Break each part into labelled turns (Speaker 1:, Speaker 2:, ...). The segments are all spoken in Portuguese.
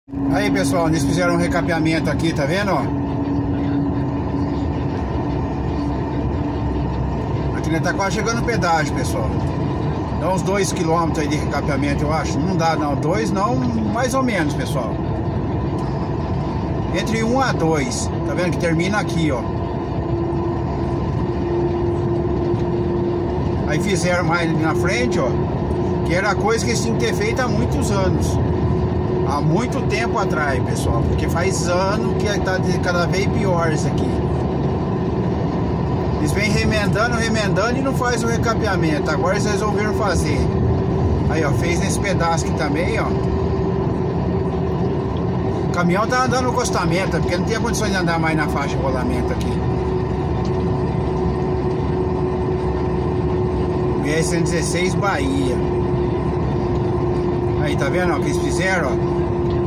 Speaker 1: Aí, pessoal, eles fizeram um recapeamento aqui, tá vendo, ó? Aqui ele tá quase chegando no pedágio, pessoal. Dá uns 2 km aí de recapeamento, eu acho. Não dá não, 2 não, mais ou menos, pessoal. Entre 1 a 2. Tá vendo que termina aqui, ó. Aí fizeram mais ali na frente, ó, que era coisa que eles tinham que ter feito há muitos anos. Há muito tempo atrás, pessoal. Porque faz ano que tá cada vez pior isso aqui. Eles vêm remendando e não faz o recapeamento. Agora eles resolveram fazer. Aí, ó, fez nesse pedaço aqui também, ó. O caminhão tá andando no acostamento, porque não tinha condições de andar mais na faixa de rolamento aqui. BR-116 Bahia. Aí, tá vendo, ó, o que eles fizeram, ó?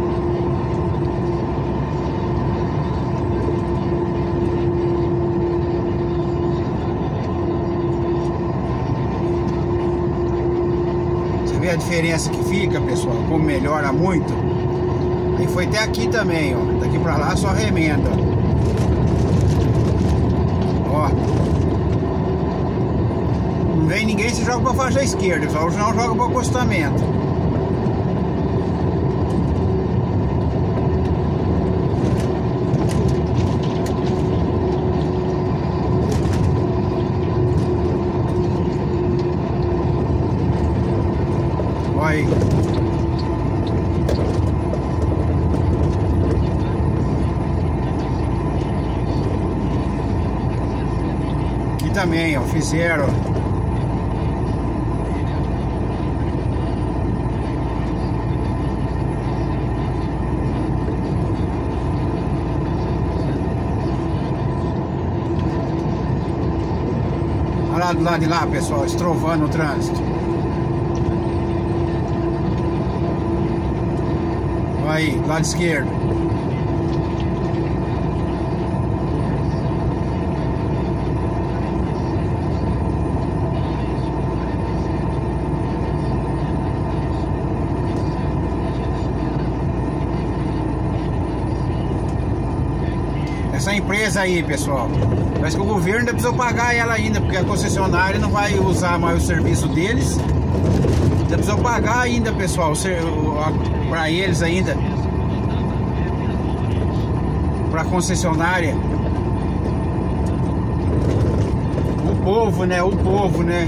Speaker 1: A diferença que fica, pessoal, como melhora muito. Aí foi até aqui também, ó. Daqui pra lá só remenda. Ó. Não vem ninguém, se joga pra faixa esquerda, só não joga pro acostamento. Aí. Aqui também, ó, fizeram. Olha lá do lado de lá, pessoal, estrovando o trânsito. Aí, lado esquerdo. Essa empresa aí, pessoal, parece que o governo ainda precisa pagar ela ainda, porque a concessionária não vai usar mais o serviço deles. Ainda precisa pagar ainda, pessoal, para eles ainda, para a concessionária. O povo, né? O povo, né?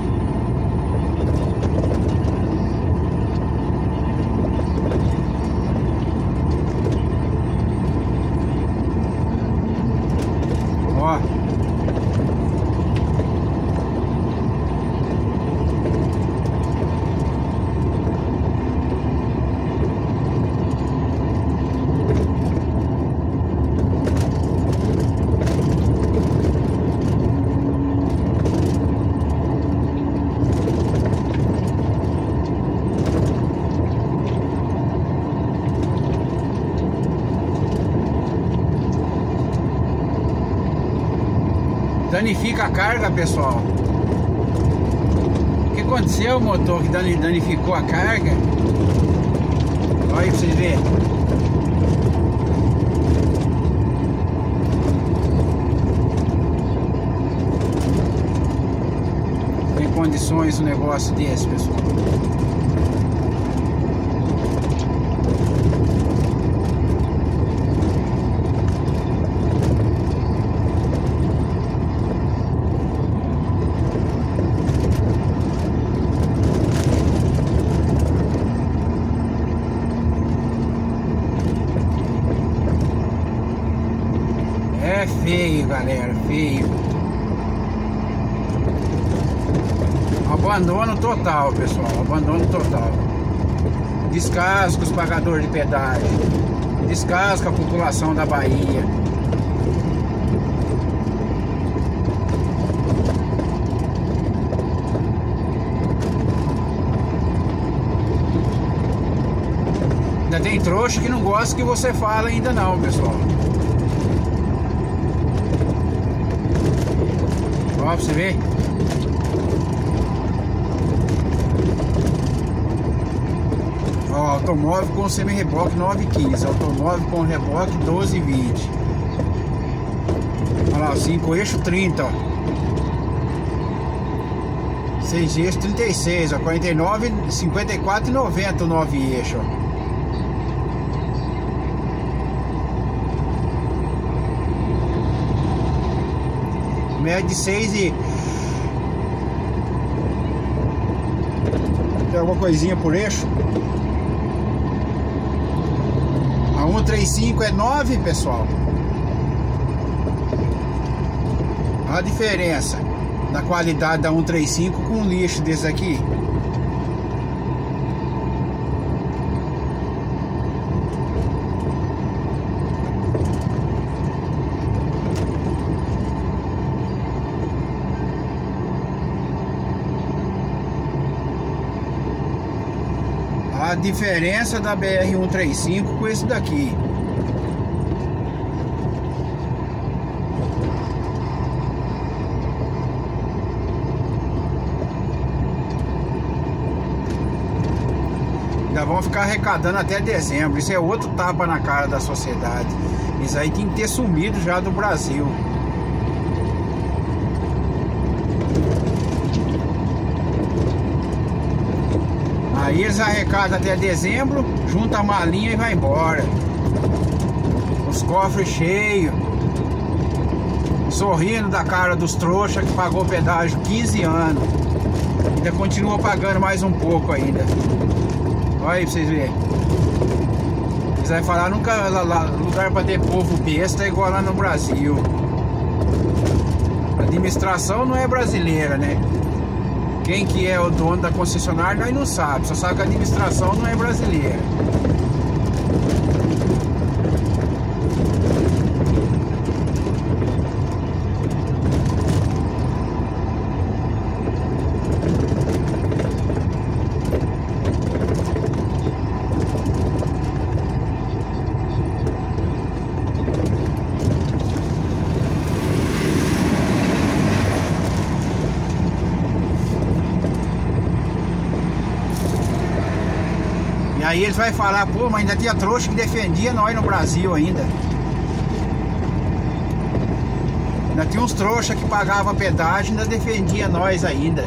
Speaker 1: Ó. Danifica a carga, pessoal. O que aconteceu, motor, que danificou a carga? Olha aí pra vocês verem. Tem condições um negócio desse, pessoal. É feio, galera, feio. Abandono total, pessoal, abandono total. Descasca os pagadores de pedágio, descasca a população da Bahia. Ainda tem trouxa que não gosta que você fala ainda não, pessoal. Ó, pra você ver. Ó. Ó, automóvel com semi-reboque 9,15. Automóvel com reboque 12,20. Olha lá, 5 eixo 30, ó. 6 eixo 36, ó. 49, 54,90 o 9 eixo, ó. Média de 6 e... Tem alguma coisinha por eixo. A 135 é 9, pessoal. A diferença da qualidade da 135 com um lixo desse aqui. A diferença da BR-135 com esse daqui. Ainda vão ficar arrecadando até dezembro. Isso é outro tapa na cara da sociedade. Isso aí tem que ter sumido já do Brasil. Aí eles arrecadam até dezembro, junta a malinha e vai embora. Os cofres cheios. Sorrindo da cara dos trouxas que pagou pedágio 15 anos. Ainda continua pagando mais um pouco ainda. Olha aí pra vocês verem. Eles vão falar, nunca lugar pra ter povo besta é igual lá no Brasil. A administração não é brasileira, né? Quem que é o dono da concessionária nós não sabe. Só sabe que a administração não é brasileira. E aí eles vão falar, pô, mas ainda tinha trouxa que defendia nós no Brasil ainda. Ainda tinha uns trouxas que pagavam pedágio e ainda defendia nós ainda.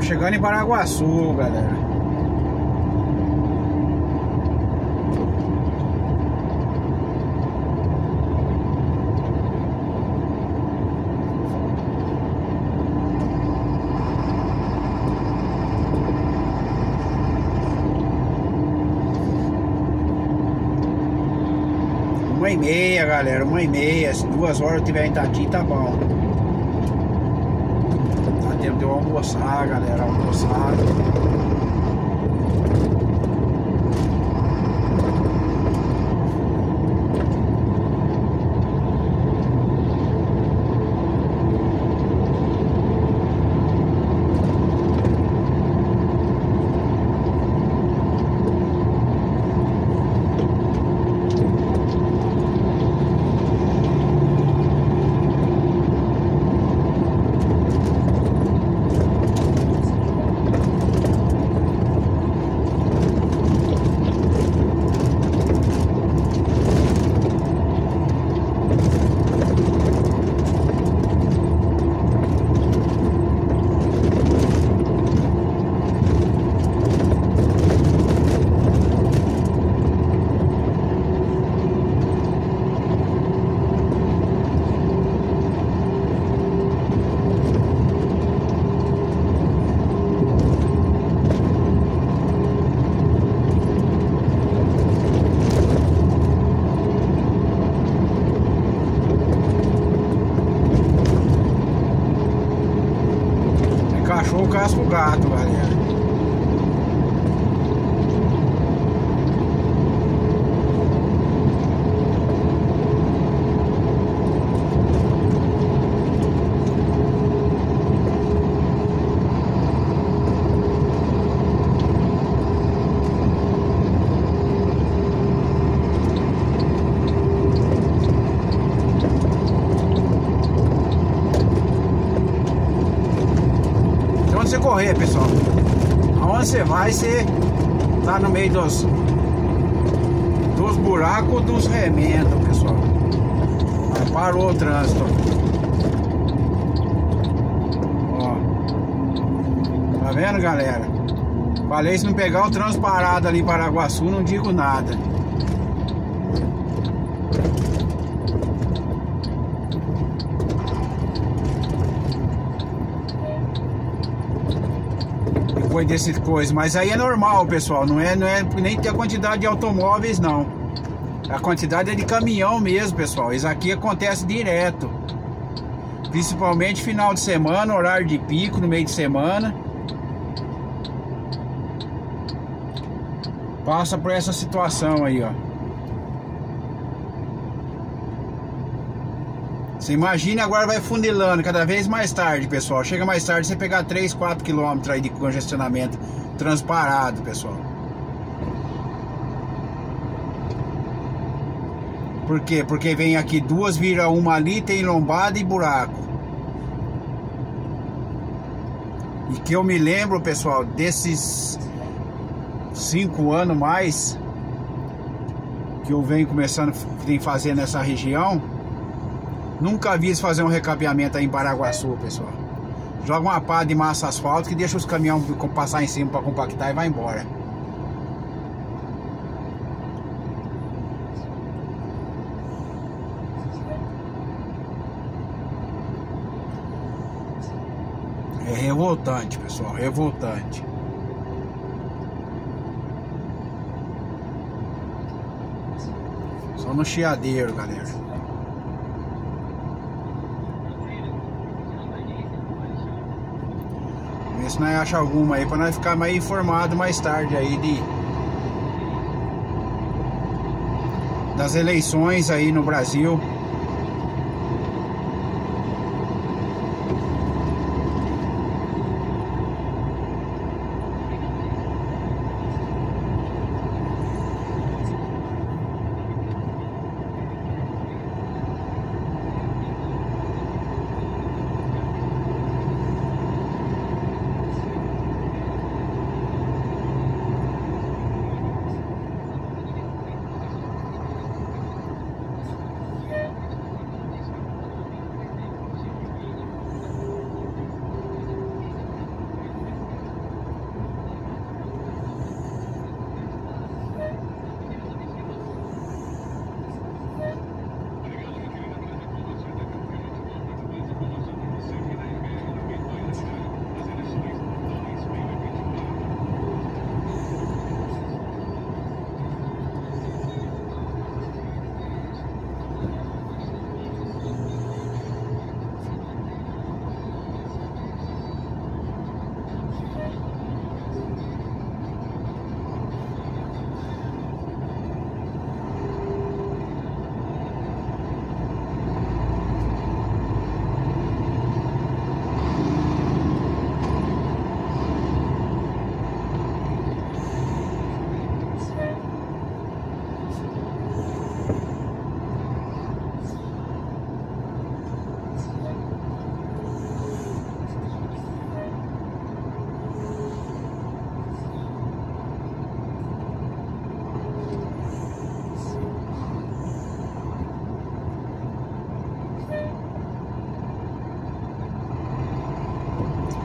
Speaker 1: Estamos chegando em Paraguaçu, galera. Uma e meia, galera, 1h30. Se 2 horas eu tiver em Itati, tá bom. Dá tempo de eu almoçar, galera, almoçar. Cachorro casca o gato, galera. Você correr, pessoal, aonde você vai, você tá no meio dos buracos dos remendos, pessoal. Aí parou o trânsito. Ó, tá vendo, galera? Falei, se não pegar o trânsito parado ali em Paraguaçu, não digo nada. Depois dessas coisas, mas aí é normal, pessoal, não é nem ter a quantidade de automóveis, não. A quantidade é de caminhão mesmo, pessoal. Isso aqui acontece direto, principalmente final de semana, horário de pico, no meio de semana. Passa por essa situação aí, ó. Você imagina, agora vai funilando cada vez mais tarde, pessoal. Chega mais tarde, você pegar 3, 4 quilômetros aí de congestionamento transparado, pessoal. Por quê? Porque vem aqui duas, vira uma ali, tem lombada e buraco. E que eu me lembro, pessoal, desses 5 anos mais que eu venho começando a fazer nessa região, nunca vi eles fazer um recapeamento aí em Paraguaçu, pessoal. Joga uma pá de massa asfalto que deixa os caminhões passar em cima para compactar e vai embora. É revoltante, pessoal, revoltante. Só no chiadeiro, galera. Vê se nós achamos alguma aí pra nós ficar mais informado mais tarde aí das eleições aí no Brasil.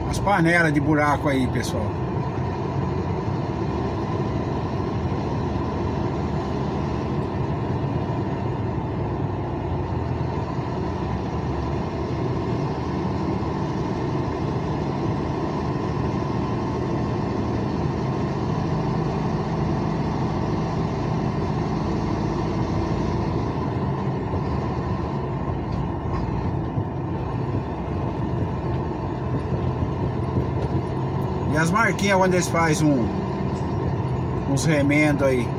Speaker 1: As panelas de buraco aí, pessoal. E as marquinhas onde eles fazem uns remendos aí.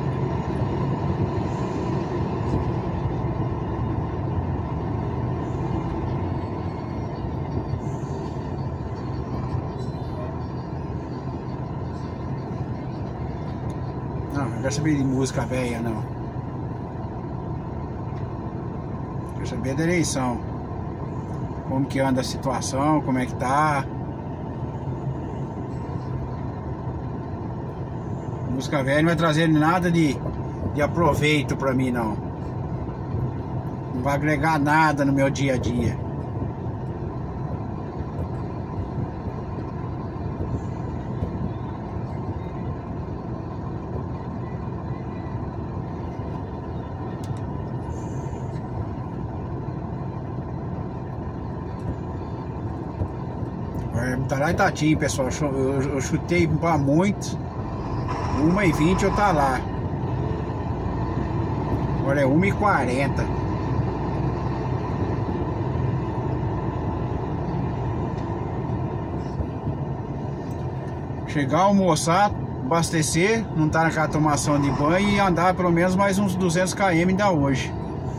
Speaker 1: Não quero saber de música velha, não. Quero saber da eleição. Como que anda a situação, como é que tá. Música velha não vai trazer nada de aproveito pra mim, não. Não vai agregar nada no meu dia a dia. Tá lá em Itatim, pessoal. Eu chutei pra muito. 1h20 eu tá lá. Agora é 1h40. Chegar, almoçar, abastecer, não tá naquela tomação de banho e andar pelo menos mais uns 200 km ainda hoje.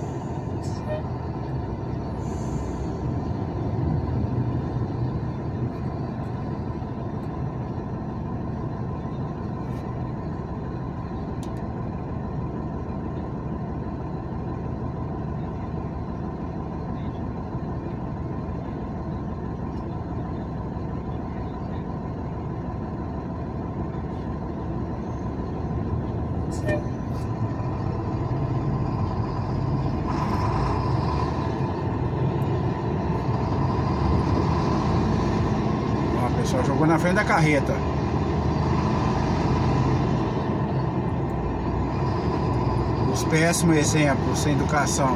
Speaker 1: Só jogou na frente da carreta. Os péssimos exemplos, sem educação.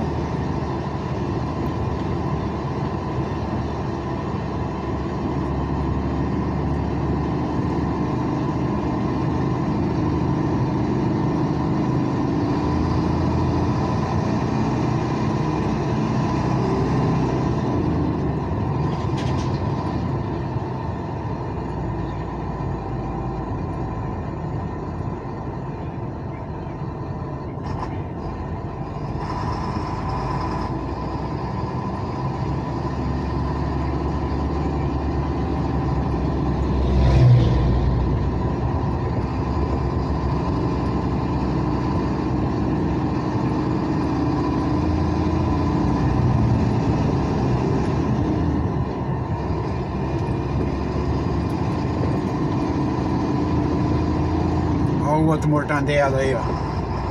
Speaker 1: Olha o outro mortandela aí, ó.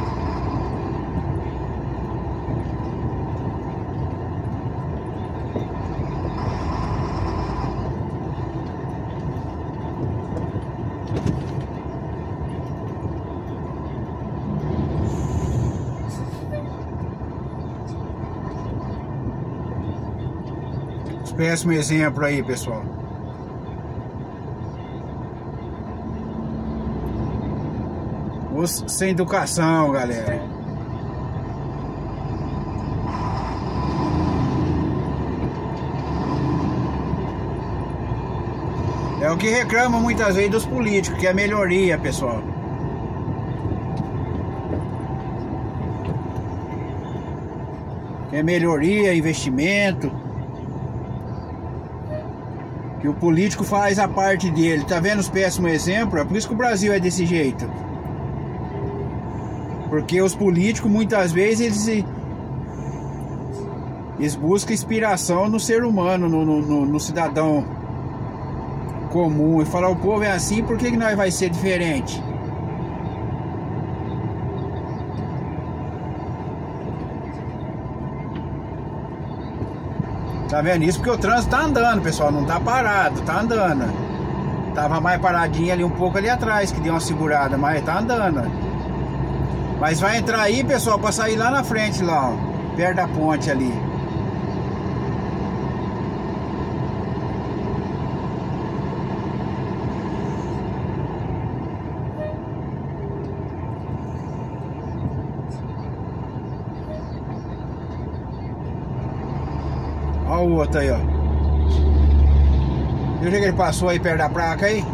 Speaker 1: Péssimo exemplo aí, pessoal. Os sem educação, galera. É o que reclamam muitas vezes dos políticos, que é melhoria, pessoal. Que é melhoria, investimento. Que o político faz a parte dele. Tá vendo os péssimos exemplos? É por isso que o Brasil é desse jeito. Porque os políticos muitas vezes eles buscam inspiração no ser humano, no cidadão comum. E falar, o povo é assim, por que nós vai ser diferente? Tá vendo isso? Porque o trânsito tá andando, pessoal, não tá parado, tá andando. Tava mais paradinho ali um pouco ali atrás, que deu uma segurada, mas tá andando. Mas vai entrar aí, pessoal, pra sair lá na frente, lá, ó, perto da ponte ali. Olha o outro aí, ó. Viu que ele passou aí perto da placa aí?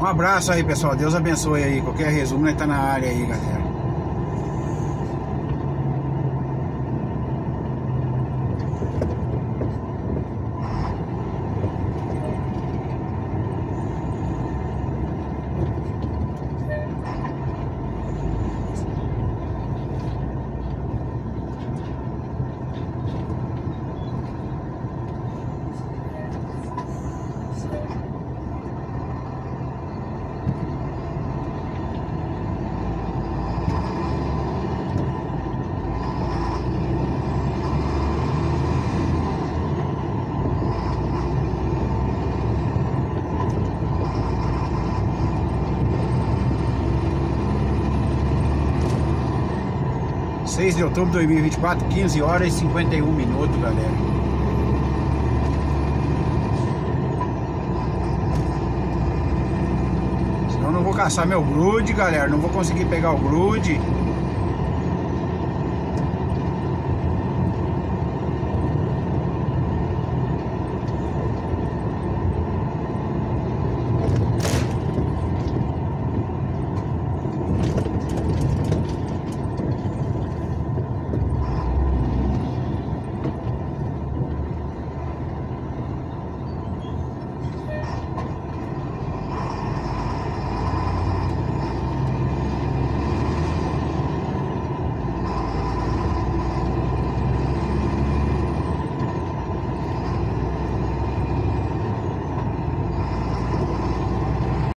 Speaker 1: Um abraço aí, pessoal. Deus abençoe aí. Qualquer resumo, nós tá na área aí, galera. De outubro de 2024, 15 horas e 51 minutos, galera. Senão eu não vou caçar meu grude, galera. Não vou conseguir pegar o grude.